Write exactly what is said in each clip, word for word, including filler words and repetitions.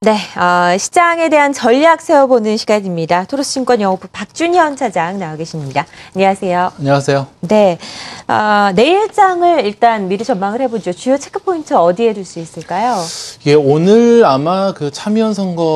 네, 어, 시장에 대한 전략 세워보는 시간입니다. 토로스증권 영업부 박준현 차장 나와 계십니다. 안녕하세요. 안녕하세요. 네, 어, 내일장을 일단 미리 전망을 해보죠. 주요 체크포인트 어디에 둘 수 있을까요? 예, 오늘 아마 그 참의원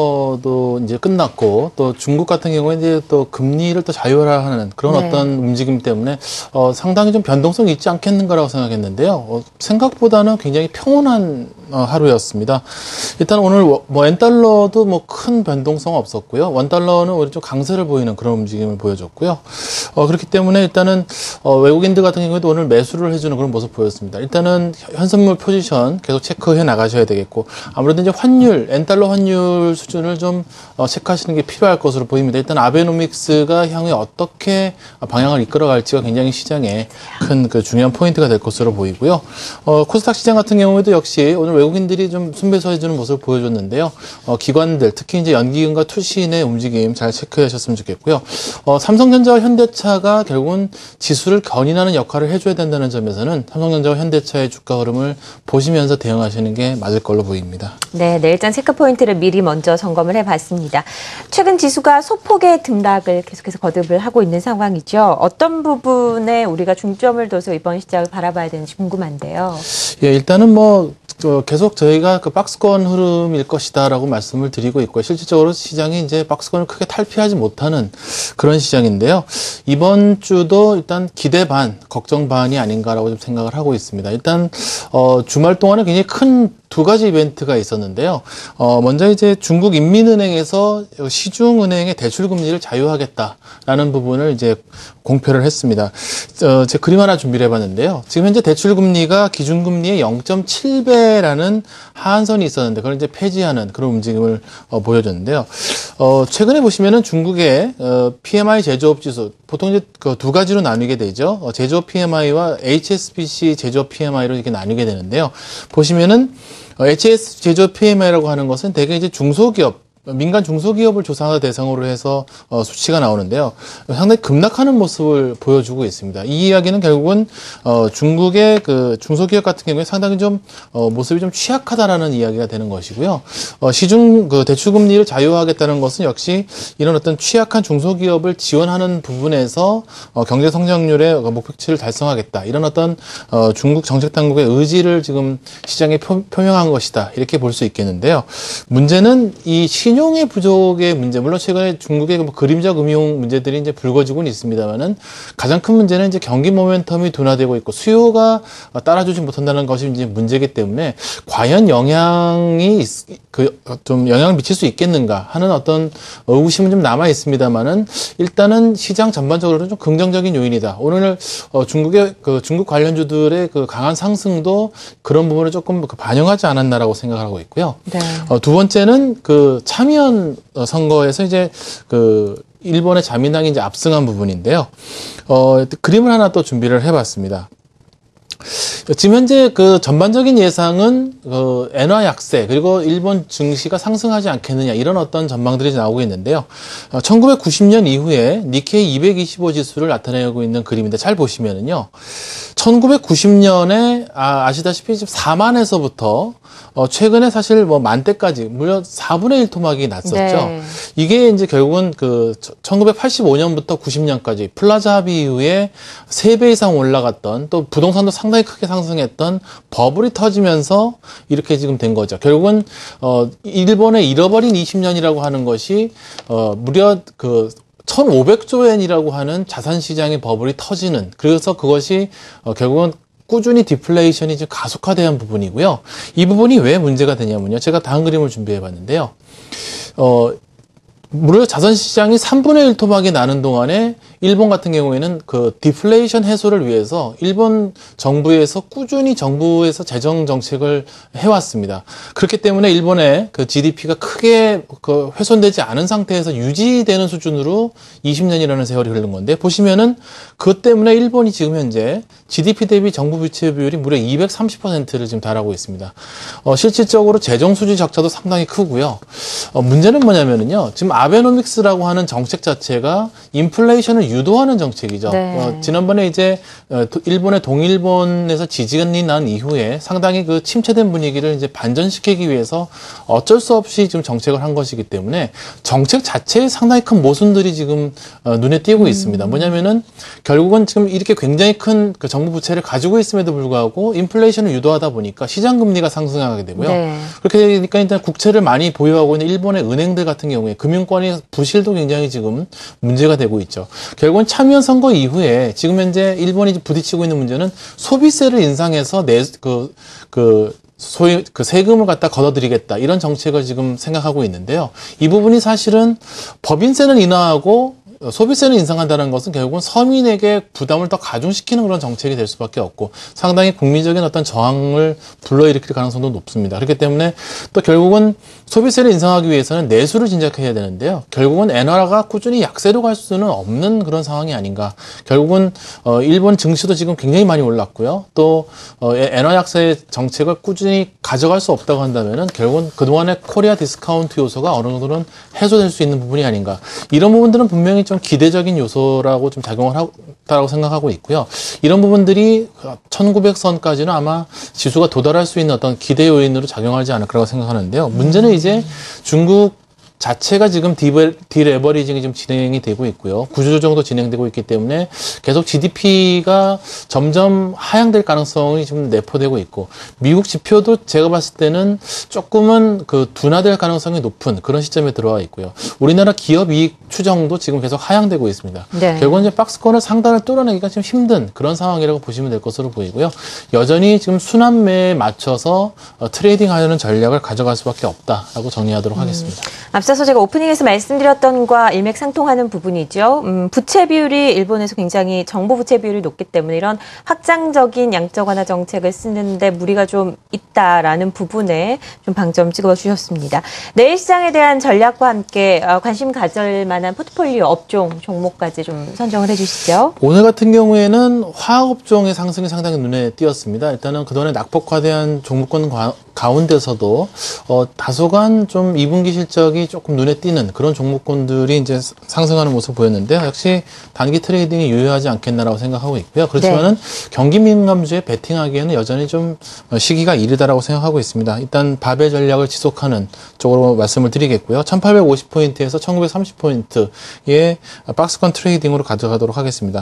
선거도 이제 끝났고 또 중국 같은 경우에 이제 또 금리를 또 자유화하는 그런 네. 어떤 움직임 때문에 어, 상당히 좀 변동성이 있지 않겠는가라고 생각했는데요. 어, 생각보다는 굉장히 평온한 어, 하루였습니다. 일단 오늘 뭐 엔달러도 뭐 큰 변동성 없었고요. 원달러는 오히려 좀 강세를 보이는 그런 움직임을 보여줬고요. 어, 그렇기 때문에 일단은 어, 외국인들 같은 경우에도 오늘 매수를 해주는 그런 모습 보였습니다. 일단은 현선물 포지션 계속 체크해 나가셔야 되겠고 아무래도 이제 환율, 엔달러 환율 수준을 좀 어, 체크하시는 게 필요할 것으로 보입니다. 일단 아베노믹스가 향후에 어떻게 방향을 이끌어갈지가 굉장히 시장에 큰 그 중요한 포인트가 될 것으로 보이고요. 어, 코스닥 시장 같은 경우에도 역시 오늘 외국인들이 좀 순매수해주는 모습을 보여줬는데요. 어, 기관들, 특히 이제 연기금과 투신의 움직임 잘 체크하셨으면 좋겠고요. 어, 삼성전자와 현대차가 결국은 지수를 견인하는 역할을 해줘야 된다는 점에서는 삼성전자와 현대차의 주가 흐름을 보시면서 대응하시는 게 맞을 걸로 보입니다. 네, 내일장 체크포인트를 미리 먼저 점검을 해봤습니다. 최근 지수가 소폭의 등락을 계속해서 거듭을 하고 있는 상황이죠. 어떤 부분에 우리가 중점을 둬서 이번 시장을 바라봐야 되는지 궁금한데요. 예, 일단은 뭐 어, 계속 저희가 그 박스권 흐름일 것이다라고 말씀을 드리고 있고요. 실질적으로 시장이 이제 박스권을 크게 탈피하지 못하는 그런 시장인데요. 이번 주도 일단 기대 반, 걱정 반이 아닌가라고 좀 생각을 하고 있습니다. 일단 어, 주말 동안에 굉장히 큰 두 가지 이벤트가 있었는데요. 어, 먼저 이제 중국 인민은행에서 시중은행의 대출금리를 자유하겠다라는 부분을 이제 공표를 했습니다. 어, 제 그림 하나 준비를 해봤는데요. 지금 현재 대출금리가 기준금리의 영 점 칠 배라는 하한선이 있었는데 그걸 이제 폐지하는 그런 움직임을 어, 보여줬는데요. 어, 최근에 보시면은 중국의 어, 피엠아이 제조업 지수 보통 이제 그 두 가지로 나뉘게 되죠. 어, 제조업 피엠아이와 에이치에스비씨 제조업 피엠아이로 이렇게 나뉘게 되는데요. 보시면은 어, 에이치에스 제조업 피엠아이라고 하는 것은 대개 이제 중소기업 민간 중소기업을 조사하는 대상으로 해서 어, 수치가 나오는데요. 상당히 급락하는 모습을 보여주고 있습니다. 이 이야기는 결국은 어, 중국의 그 중소기업 같은 경우에 상당히 좀 어, 모습이 좀 취약하다라는 이야기가 되는 것이고요. 어, 시중 그 대출금리를 자유화하겠다는 것은 역시 이런 어떤 취약한 중소기업을 지원하는 부분에서 어, 경제 성장률의 목표치를 달성하겠다. 이런 어떤 어, 중국 정책 당국의 의지를 지금 시장에 표, 표명한 것이다. 이렇게 볼 수 있겠는데요. 문제는 이 신용 신용의 부족의 문제, 물론 최근에 중국의 뭐 그림자 금융 문제들이 이제 불거지고는 있습니다만은 가장 큰 문제는 이제 경기 모멘텀이 둔화되고 있고 수요가 따라주지 못한다는 것이 이제 문제이기 때문에 과연 영향이 그 좀 영향을 미칠 수 있겠는가 하는 어떤 의구심은 좀 남아 있습니다만은 일단은 시장 전반적으로는 좀 긍정적인 요인이다. 오늘 어 중국의 그 중국 관련주들의 그 강한 상승도 그런 부분을 조금 반영하지 않았나라고 생각하고 있고요. 네. 어, 두 번째는 그 참의원 선거에서 이제 그 일본의 자민당이 이제 압승한 부분인데요. 어, 그림을 하나 또 준비를 해봤습니다. 지금 현재 그 전반적인 예상은 그 엔화 약세 그리고 일본 증시가 상승하지 않겠느냐 이런 어떤 전망들이 나오고 있는데요. 어, 천구백구십 년 이후에 니케이 이백이십오 지수를 나타내고 있는 그림인데 잘 보시면은요. 천구백구십 년에 아, 아시다시피 사만에서부터 어, 최근에 사실 뭐 만대까지 무려 사분의 일 토막이 났었죠. 네. 이게 이제 결국은 그 천구백팔십오 년부터 구십 년까지 플라자 합의 이후에 세 배 이상 올라갔던 또 부동산도 상당히 크게 상승했던 버블이 터지면서 이렇게 지금 된 거죠. 결국은 어, 일본의 잃어버린 이십 년이라고 하는 것이 어, 무려 그 천오백조 엔이라고 하는 자산시장의 버블이 터지는 그래서 그것이 어, 결국은 꾸준히 디플레이션이 좀 가속화된 부분이고요. 이 부분이 왜 문제가 되냐면요. 제가 다음 그림을 준비해 봤는데요. 어, 무려 자산시장이 삼분의 일 토막이 나는 동안에 일본 같은 경우에는 그 디플레이션 해소를 위해서 일본 정부에서 꾸준히 정부에서 재정 정책을 해왔습니다. 그렇기 때문에 일본의 그 지디피가 크게 그 훼손되지 않은 상태에서 유지되는 수준으로 이십 년이라는 세월이 흐른 건데 보시면은 그것 때문에 일본이 지금 현재 지디피 대비 정부 부채 비율이 무려 이백삼십 퍼센트를 지금 달하고 있습니다. 어, 실질적으로 재정 수지 적자도 상당히 크고요. 어, 문제는 뭐냐면은요. 지금 아베노믹스라고 하는 정책 자체가 인플레이션을 유도하는 정책이죠. 네. 어, 지난번에 이제 어, 도- 일본의 동일본에서 지진이 난 이후에 상당히 그 침체된 분위기를 이제 반전시키기 위해서 어쩔 수 없이 지금 정책을 한 것이기 때문에 정책 자체에 상당히 큰 모순들이 지금 어, 눈에 띄고 음. 있습니다. 뭐냐면은 결국은 지금 이렇게 굉장히 큰 그 정부 부채를 가지고 있음에도 불구하고 인플레이션을 유도하다 보니까 시장 금리가 상승하게 되고요. 네. 그렇게 되니까 일단 국채를 많이 보유하고 있는 일본의 은행들 같은 경우에 금융권의 부실도 굉장히 지금 문제가 되고 있죠. 결국은 참여 선거 이후에 지금 현재 일본이 부딪히고 있는 문제는 소비세를 인상해서 내 그 그 소위 그 세금을 갖다 걷어들이겠다 이런 정책을 지금 생각하고 있는데요. 이 부분이 사실은 법인세는 인하하고 소비세는 인상한다는 것은 결국은 서민에게 부담을 더 가중시키는 그런 정책이 될 수밖에 없고 상당히 국민적인 어떤 저항을 불러일으킬 가능성도 높습니다. 그렇기 때문에 또 결국은 소비세를 인상하기 위해서는 내수를 진작해야 되는데요. 결국은 엔화가 꾸준히 약세로 갈 수는 없는 그런 상황이 아닌가. 결국은 어, 일본 증시도 지금 굉장히 많이 올랐고요. 또 어, 엔화 약세 정책을 꾸준히 가져갈 수 없다고 한다면은 결국은 그동안의 코리아 디스카운트 요소가 어느 정도는 해소될 수 있는 부분이 아닌가. 이런 부분들은 분명히 좀 기대적인 요소라고 좀 작용을 하다고 생각하고 있고요. 이런 부분들이 천구백 선까지는 아마 지수가 도달할 수 있는 어떤 기대 요인으로 작용하지 않을 거라고 생각하는데요. 문제는 이제 중국 자체가 지금 디베, 디레버리징이 좀 진행이 되고 있고요. 구조조정도 진행되고 있기 때문에 계속 지디피가 점점 하향될 가능성이 좀 내포되고 있고, 미국 지표도 제가 봤을 때는 조금은 그 둔화될 가능성이 높은 그런 시점에 들어와 있고요. 우리나라 기업 이익 추정도 지금 계속 하향되고 있습니다. 네. 결국은 이제 박스권을 상단을 뚫어내기가 좀 힘든 그런 상황이라고 보시면 될 것으로 보이고요. 여전히 지금 순환매에 맞춰서 어, 트레이딩 하려는 전략을 가져갈 수밖에 없다라고 정리하도록 음. 하겠습니다. 앞서서 제가 오프닝에서 말씀드렸던 것과 일맥상통하는 부분이죠. 음, 부채 비율이 일본에서 굉장히 정부 부채 비율이 높기 때문에 이런 확장적인 양적 완화 정책을 쓰는데 무리가 좀 있다라는 부분에 좀 방점 찍어 주셨습니다. 내일 시장에 대한 전략과 함께 어, 관심 가질 만한 포트폴리오 업종 종목까지 좀 선정을 해주시죠. 오늘 같은 경우에는 화학업종의 상승이 상당히 눈에 띄었습니다. 일단은 그동안에 낙폭화대한 종목군 가, 가운데서도 어, 다소간 좀 이 분기 실적이 조금 눈에 띄는 그런 종목군들이 이제 상승하는 모습 보였는데요. 역시 단기 트레이딩이 유효하지 않겠나라고 생각하고 있고요. 그렇지만은 네. 경기 민감주에 베팅하기에는 여전히 좀 시기가 이르다라고 생각하고 있습니다. 일단 바벨 전략을 지속하는 쪽으로 말씀을 드리겠고요. 천팔백오십 포인트에서 천구백삼십 포인트의 박스권 트레이딩으로 가져가도록 하겠습니다.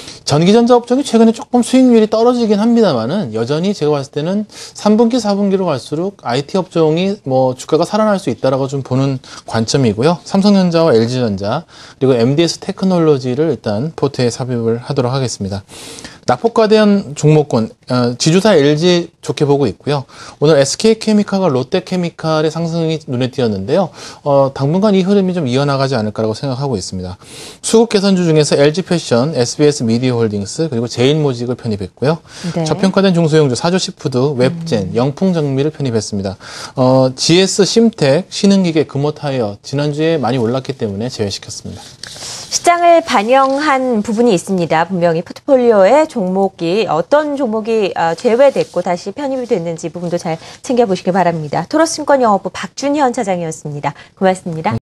전기전자 업종이 최근에 조금 수익률이 떨어지긴 합니다만은 여전히 제가 봤을 때는 삼 분기, 사 분기로 갈수록 아이티 업종이 뭐 주가가 살아날 수 있다라고 좀 보는 관점이고요. 삼성전자와 엘지전자 그리고 엠디에스 테크놀로지를 일단 포트에 삽입을 하도록 하겠습니다. 낙폭과대한 종목군 어, 지주사 엘지 좋게 보고 있고요. 오늘 에스케이케미칼과 롯데케미칼의 상승이 눈에 띄었는데요. 어, 당분간 이 흐름이 좀 이어나가지 않을까라고 생각하고 있습니다. 수급 개선주 중에서 엘지패션, 에스비에스 미디어홀딩스 그리고 제일모직을 편입했고요. 네. 저평가된 중소형주 사조시푸드, 웹젠, 음. 영풍정미를 편입했습니다. 어, 지에스 심텍, 신흥기계, 금호타이어 지난주에 많이 올랐기 때문에 제외시켰습니다. 시장을 반영한 부분이 있습니다. 분명히 포트폴리오에 종목이 어떤 종목이 제외됐고 다시 편입이 됐는지 부분도 잘 챙겨보시기 바랍니다. 토러증권영업부 박준현 차장이었습니다. 고맙습니다.